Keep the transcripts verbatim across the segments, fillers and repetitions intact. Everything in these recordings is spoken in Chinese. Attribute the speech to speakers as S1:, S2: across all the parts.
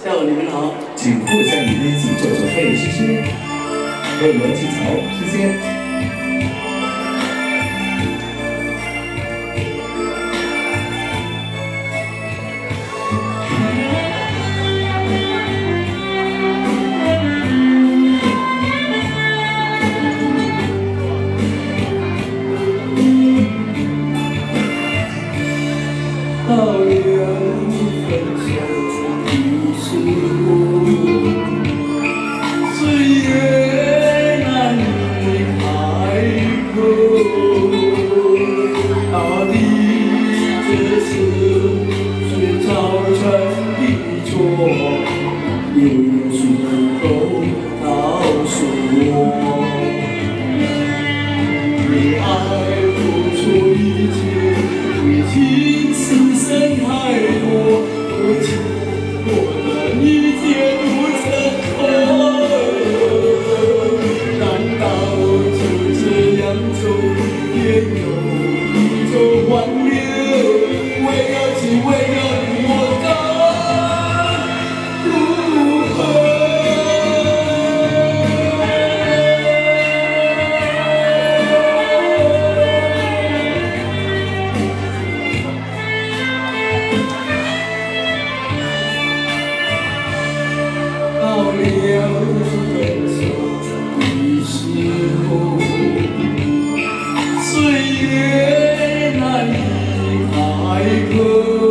S1: 下午你们好，
S2: 请附上你的一起做做费，谢谢。为我记仇，谢谢。
S1: 到了分手的时候，岁月难以开口。到底这是谁造成的错？又有谁能够告诉我？为爱付出一切，为情深深海阔，我经过的一切都成空。难道就这样走，也有一种挽留？为了情，为了你，我该如何？ 到了分手的时候，岁月难以开口。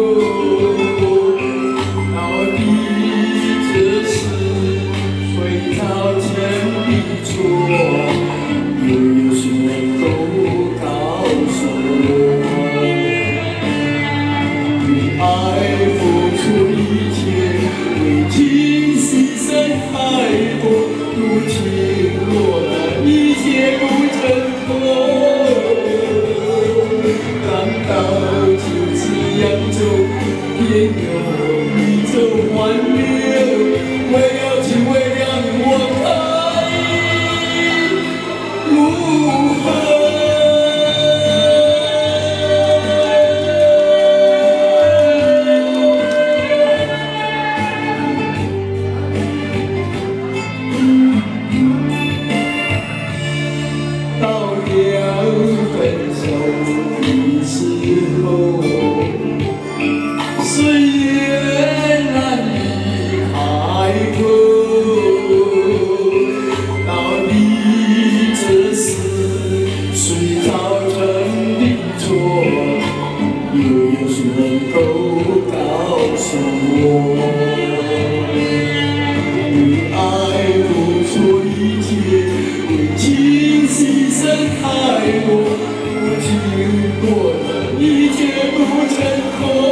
S1: 到底这是谁造成的错？又有谁能够告诉我？为爱付出一切，为情牺牲太多，如今落了一切都成空。难道就这样走，也有一种挽留？为了情，为了你，我可以如何？ 到了分手的时候，岁月难以开口。到底这是谁造成的错？又有谁能够告诉我？为爱付出一切，为情牺牲太多，如今过的一切都成空。